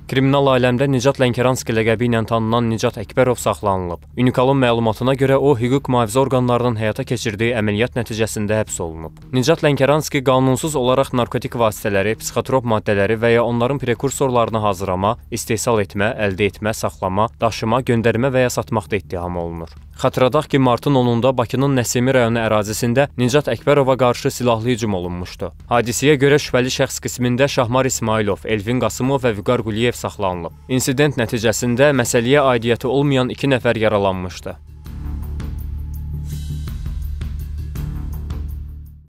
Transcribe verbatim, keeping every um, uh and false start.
Kriminal aləmdə Nicat Lənkəranski ləqəbi ilə tanınan Nicat Əkbərov saxlanılıb. Unikalın məlumatına görə o, hüquq mühafizə orqanlarının həyata keçirdiyi əməliyyat nəticəsində həbs olunub. Nicat Lənkəranski qanunsuz olaraq narkotik vasitələri, psixotrop maddələri və ya onların prekursorlarını hazırlama, istehsal etmə, əldə etmə, saxlama, daşıma, göndərmə və ya satmaqda ittiham olunur. Xatırladaq ki, martın onunda Bakının Nəsimi rayonu ərazisində Nicat Əkbərova qarşı silahlı hücum olunmuşdu. Hadisəyə görə şübhəli şəxs qismində Şahmar İsmailov, Elvin Qasımov və Vüqar Quliyev saxlanılıb. İnsident nəticəsində məsələyə aidiyyəti olmayan iki nəfər yaralanmışdı.